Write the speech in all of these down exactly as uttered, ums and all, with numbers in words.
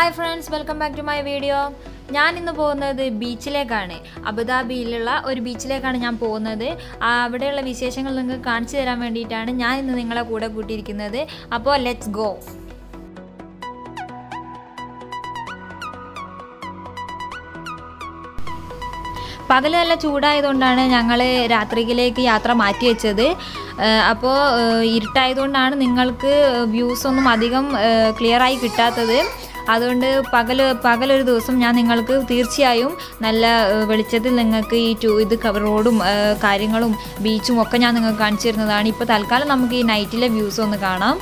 Hi friends, welcome back to my video. ഞാൻ ഇന്ന് പോകുന്നത് ബീച്ചിലേക്കാണ്. അബുദാബിയിലുള്ള ഒരു ബീച്ചിലേക്കാണ് ഞാൻ പോകുന്നത്. അവിടെയുള്ള വിശേഷങ്ങൾ നിങ്ങൾക്ക് കാണിച്ചു തരാൻ വേണ്ടിയിട്ടാണ് ഞാൻ ഇന്ന് നിങ്ങളെ കൂടെ കൂട്ടിയിരിക്കുന്നത്. അപ്പോൾ ലെറ്റ്സ് ഗോ. പകൽ നല്ല ചൂടായതുകൊണ്ടാണ് ഞങ്ങൾ രാത്രിയിലേക്ക് യാത്ര മാറ്റി വെച്ചത്. അപ്പോൾ ഇരുട്ടായതുകൊണ്ടാണ് നിങ്ങൾക്ക് വ്യൂസ് ഒന്നും അധികം ക്ലിയറായി കിട്ടാത്തത്. അതുകൊണ്ട് പകൽ പകലൊരു ദിവസം ഞാൻ നിങ്ങൾക്ക് തീർച്ചയായും നല്ല വെളിച്ചത്തിൽ നിങ്ങൾക്ക് ഈ ടൂ ഇത് റോഡും കാര്യങ്ങളും ബീച്ചും ഒക്കെ ഞാൻ നിങ്ങൾക്ക് കാണിച്ചു തരുന്നതാണ്. ഇപ്പോൾ തൽക്കാലം നമുക്ക് ഈ നൈറ്റിലെ വ്യൂസ് ഒന്ന് കാണാം.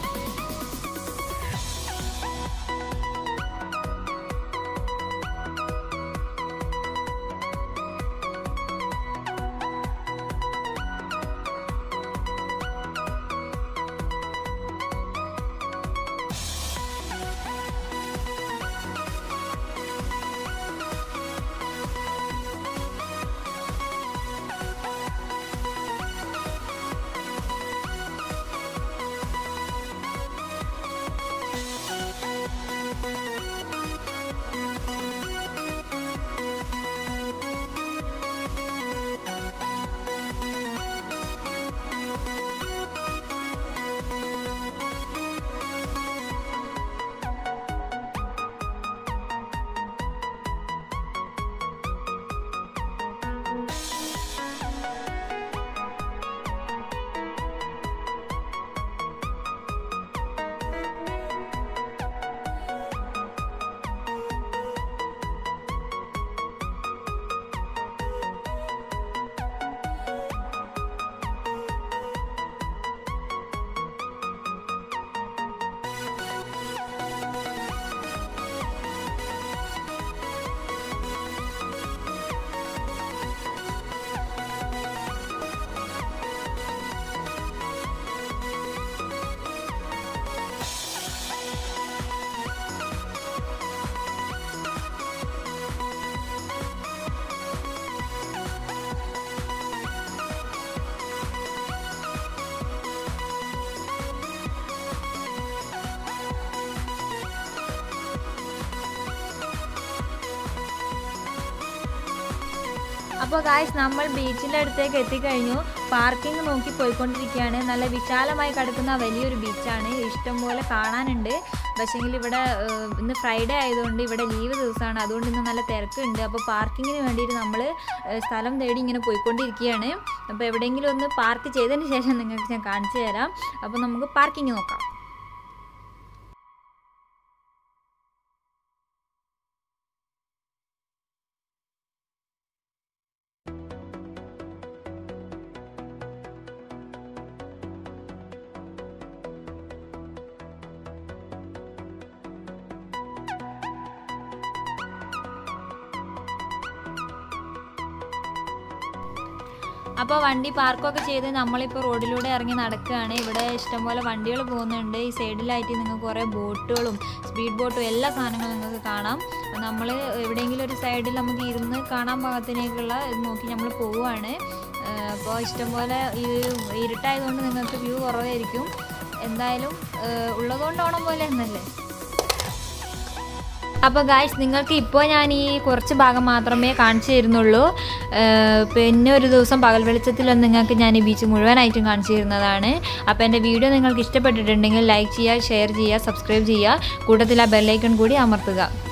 അപ്പോൾ ഗായ്സ്, നമ്മൾ ബീച്ചിൻ്റെ അടുത്തേക്ക് എത്തിക്കഴിഞ്ഞു. പാർക്കിംഗ് നോക്കി പോയിക്കൊണ്ടിരിക്കുകയാണ്. നല്ല വിശാലമായി കിടക്കുന്ന വലിയൊരു ബീച്ചാണ്. ഇഷ്ടംപോലെ കാണാനുണ്ട്. പക്ഷേങ്കിൽ ഇവിടെ ഇന്ന് ഫ്രൈഡേ ആയതുകൊണ്ട് ഇവിടെ ലീവ് ദിവസമാണ്. അതുകൊണ്ട് ഇന്ന് നല്ല തിരക്കുണ്ട്. അപ്പോൾ പാർക്കിങ്ങിന് വേണ്ടിയിട്ട് നമ്മൾ സ്ഥലം തേടി ഇങ്ങനെ പോയിക്കൊണ്ടിരിക്കുകയാണ്. അപ്പോൾ എവിടെയെങ്കിലും ഒന്ന് പാർക്ക് ചെയ്തതിന് ശേഷം നിങ്ങൾക്ക് ഞാൻ കാണിച്ചു തരാം. അപ്പോൾ നമുക്ക് പാർക്കിംഗ് നോക്കാം. അപ്പോൾ വണ്ടി പാർക്കൊക്കെ ചെയ്ത് നമ്മളിപ്പോൾ റോഡിലൂടെ ഇറങ്ങി നടക്കുകയാണ്. ഇവിടെ ഇഷ്ടംപോലെ വണ്ടികൾ പോകുന്നുണ്ട്. ഈ സൈഡിലായിട്ട് നിങ്ങൾക്ക് കുറേ ബോട്ടുകളും സ്പീഡ് ബോട്ടും എല്ലാ സാധനങ്ങളും നിങ്ങൾക്ക് കാണാം. നമ്മൾ എവിടെയെങ്കിലും ഒരു സൈഡിൽ നമുക്ക് ഇരുന്ന് കാണാൻ പാകത്തിനേക്കുള്ള ഇത് നോക്കി നമ്മൾ പോവുകയാണ്. അപ്പോൾ ഇഷ്ടംപോലെ ഈ ഇരുട്ടായതുകൊണ്ട് നിങ്ങൾക്ക് വ്യൂ കുറവായിരിക്കും. എന്തായാലും ഉള്ളതുകൊണ്ട് ഓണം പോലെ എന്നല്ലേ. അപ്പോൾ ഗായ്സ്, നിങ്ങൾക്ക് ഇപ്പോൾ ഞാൻ ഈ കുറച്ച് ഭാഗം മാത്രമേ കാണിച്ചു തരുന്നുള്ളൂ. പിന്നെ ഒരു ദിവസം പകൽ വെളിച്ചത്തിലൊന്നും നിങ്ങൾക്ക് ഞാൻ ഈ ബീച്ച് മുഴുവനായിട്ടും കാണിച്ചു തരുന്നതാണ്. അപ്പോൾ എൻ്റെ വീഡിയോ നിങ്ങൾക്ക് ഇഷ്ടപ്പെട്ടിട്ടുണ്ടെങ്കിൽ ലൈക്ക് ചെയ്യുക, ഷെയർ ചെയ്യുക, സബ്സ്ക്രൈബ് ചെയ്യുക. കൂട്ടത്തിൽ ആ ബെല്ലൈക്കൺ കൂടി അമർത്തുക.